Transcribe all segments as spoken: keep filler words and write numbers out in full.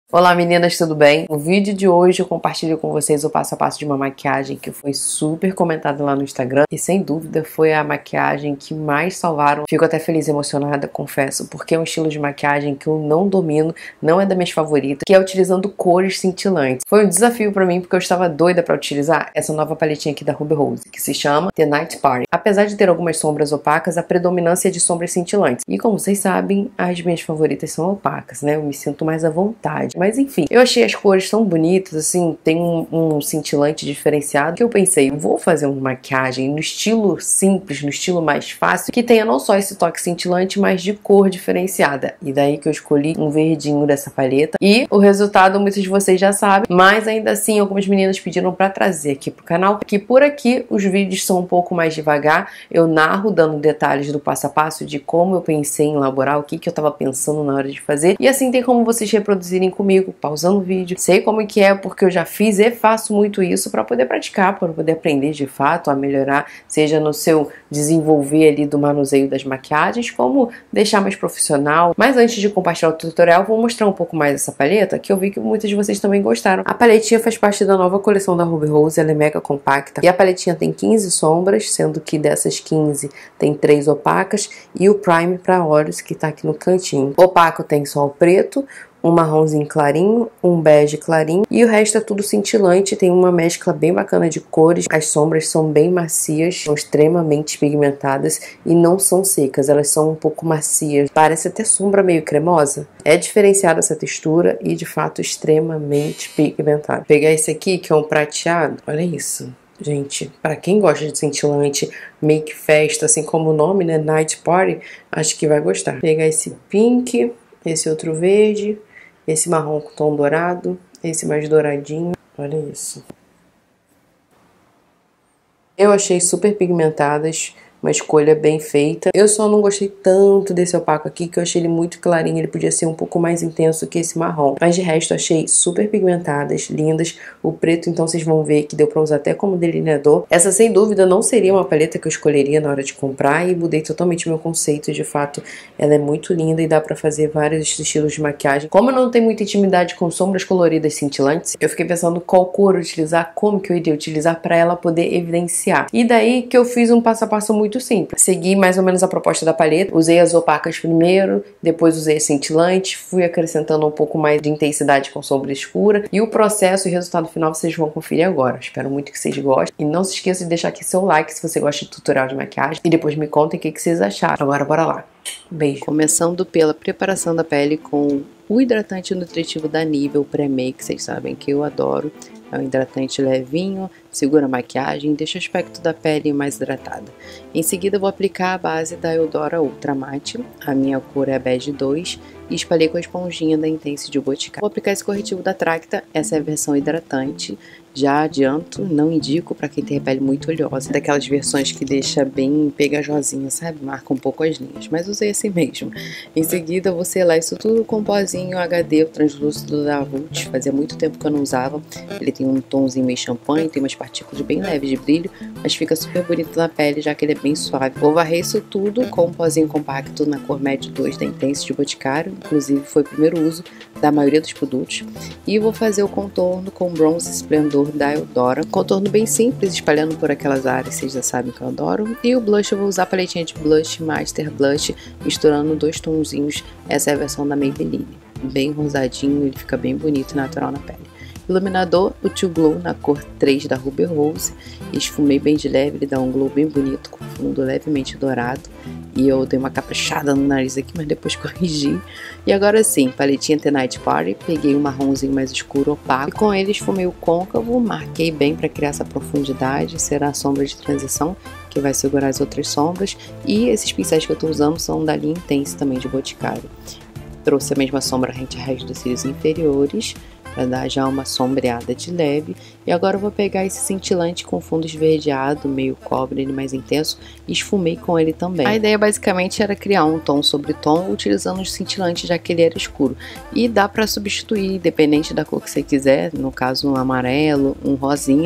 Olá meninas, tudo bem? No vídeo de hoje eu compartilho com vocês o passo a passo de uma maquiagem que foi super comentada lá no Instagram e sem dúvida foi a maquiagem que mais salvaram. Fico até feliz e emocionada, confesso, porque é um estilo de maquiagem que eu não domino, não é das minhas favoritas, que é utilizando cores cintilantes. Foi um desafio pra mim porque eu estava doida pra utilizar essa nova paletinha aqui da Ruby Rose, que se chama The Night Party. Apesar de ter algumas sombras opacas, a predominância é de sombras cintilantes. E como vocês sabem, as minhas favoritas são opacas, né? Eu me sinto mais à vontade. Mas enfim, eu achei as cores tão bonitas, assim, tem um, um cintilante diferenciado, que eu pensei, vou fazer uma maquiagem no estilo simples, no estilo mais fácil, que tenha não só esse toque cintilante, mas de cor diferenciada. E daí que eu escolhi um verdinho dessa paleta. E o resultado muitos de vocês já sabem, mas ainda assim algumas meninas pediram pra trazer aqui pro canal, que por aqui os vídeos são um pouco mais devagar, eu narro dando detalhes do passo a passo de como eu pensei em elaborar, o que, que eu tava pensando na hora de fazer, e assim tem como vocês reproduzirem comigo, pausando o vídeo. Sei como que é, porque eu já fiz e faço muito isso para poder praticar, para poder aprender de fato a melhorar, seja no seu desenvolver ali do manuseio das maquiagens, como deixar mais profissional. Mas antes de compartilhar o tutorial, vou mostrar um pouco mais essa paleta, que eu vi que muitos de vocês também gostaram. A paletinha faz parte da nova coleção da Ruby Rose, ela é mega compacta, e a paletinha tem quinze sombras, sendo que dessas quinze tem três opacas, e o primer para olhos, que tá aqui no cantinho. Opaco tem só o preto, um marronzinho clarinho, um bege clarinho e o resto é tudo cintilante, tem uma mescla bem bacana de cores. As sombras são bem macias, são extremamente pigmentadas e não são secas, elas são um pouco macias, parece até sombra meio cremosa. É diferenciada essa textura e de fato extremamente pigmentada. Vou pegar esse aqui que é um prateado, olha isso. Gente, para quem gosta de cintilante, make festa, assim como o nome, né, Night Party, acho que vai gostar. Vou pegar esse pink, esse outro verde, esse marrom com tom dourado, esse mais douradinho, olha isso. Eu achei super pigmentadas, uma escolha bem feita. Eu só não gostei tanto desse opaco aqui, que eu achei ele muito clarinho, ele podia ser um pouco mais intenso que esse marrom. Mas de resto, achei super pigmentadas, lindas. O preto, então, vocês vão ver que deu pra usar até como delineador. Essa, sem dúvida, não seria uma paleta que eu escolheria na hora de comprar e mudei totalmente meu conceito. De fato, ela é muito linda e dá pra fazer vários estilos de maquiagem. Como eu não tenho muita intimidade com sombras coloridas cintilantes, eu fiquei pensando qual cor utilizar, como que eu iria utilizar pra ela poder evidenciar. E daí que eu fiz um passo a passo muito muito simples. Segui mais ou menos a proposta da paleta, usei as opacas primeiro, depois usei a cintilante, fui acrescentando um pouco mais de intensidade com sombra escura e o processo e resultado final vocês vão conferir agora. Espero muito que vocês gostem e não se esqueça de deixar aqui seu like se você gosta de tutorial de maquiagem e depois me contem o que, que vocês acharam. Agora bora lá. Beijo. Começando pela preparação da pele com o hidratante nutritivo da Nivea, o Pré-Make, vocês sabem que eu adoro. É um hidratante levinho, segura a maquiagem, deixa o aspecto da pele mais hidratada. Em seguida vou aplicar a base da Eudora Ultra Matte, a minha cor é a bege dois, e espalhei com a esponjinha da Intense de Boticário. Vou aplicar esse corretivo da Tracta, essa é a versão hidratante. Já adianto, não indico para quem tem pele muito oleosa, daquelas versões que deixa bem pegajosinha, sabe? Marca um pouco as linhas, mas usei assim mesmo. Em seguida, vou selar isso tudo com o pozinho H D, o translúcido da Vult, fazia muito tempo que eu não usava. Ele tem um tomzinho meio champanhe, tem umas partículas bem leves de brilho, mas fica super bonito na pele, já que ele é bem suave. Vou varrer isso tudo com um pozinho compacto na cor Médio dois da Intense de Boticário, inclusive foi o primeiro uso da maioria dos produtos. E vou fazer o contorno com Bronze Esplendor da Eudora, contorno bem simples, espalhando por aquelas áreas, vocês já sabem que eu adoro. E o blush eu vou usar a paletinha de blush Master Blush, misturando dois tonzinhos, essa é a versão da Maybelline, bem rosadinho, ele fica bem bonito e natural na pele. Iluminador, o To Glow na cor três da Ruby Rose, esfumei bem de leve, ele dá um glow bem bonito, com fundo levemente dourado. E eu dei uma caprichada no nariz aqui, mas depois corrigi. E agora sim, paletinha The Night Party, peguei um marronzinho mais escuro, opaco. E com ele esfumei o côncavo, marquei bem para criar essa profundidade, será a sombra de transição, que vai segurar as outras sombras. E esses pincéis que eu estou usando são da linha Intense também de Boticário. Trouxe a mesma sombra rente a resto dos cílios inferiores, para dar já uma sombreada de leve. E agora eu vou pegar esse cintilante com fundo esverdeado, meio cobre, ele mais intenso, e esfumei com ele também. A ideia basicamente era criar um tom sobre tom utilizando os cintilantes, já que ele era escuro. E dá para substituir, dependente da cor que você quiser, no caso um amarelo, um rosinha,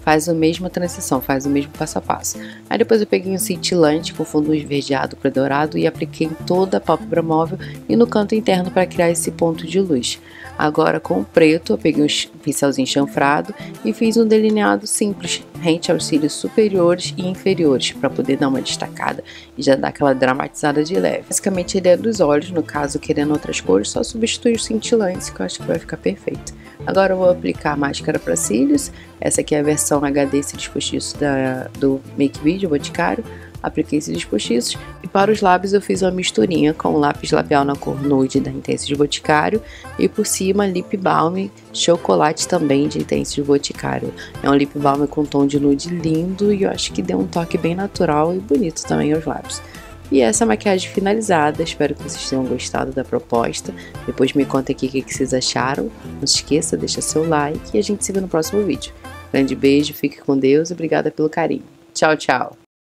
faz a mesma transição, faz o mesmo passo a passo. Aí depois eu peguei um cintilante com fundo esverdeado para dourado e apliquei em toda a pálpebra móvel e no canto interno para criar esse ponto de luz. Agora com o preto eu peguei um pincelzinho chanfrado e fiz um delineado simples, rente aos cílios superiores e inferiores, para poder dar uma destacada e já dar aquela dramatizada de leve. Basicamente ele é dos olhos, no caso querendo outras cores, só substituir os cintilantes que eu acho que vai ficar perfeito. Agora eu vou aplicar a máscara para cílios, essa aqui é a versão H D cílios postiços da, do Make Video Boticário. Apliquei cílios postiços e para os lábios eu fiz uma misturinha com lápis labial na cor nude da Intense Boticário e por cima lip balm chocolate também de Intense Boticário. É um lip balm com tom de nude lindo e eu acho que deu um toque bem natural e bonito também aos lábios. E essa maquiagem finalizada, espero que vocês tenham gostado da proposta. Depois me contem aqui o que vocês acharam. Não se esqueça, deixa seu like e a gente se vê no próximo vídeo. Grande beijo, fique com Deus e obrigada pelo carinho. Tchau, tchau!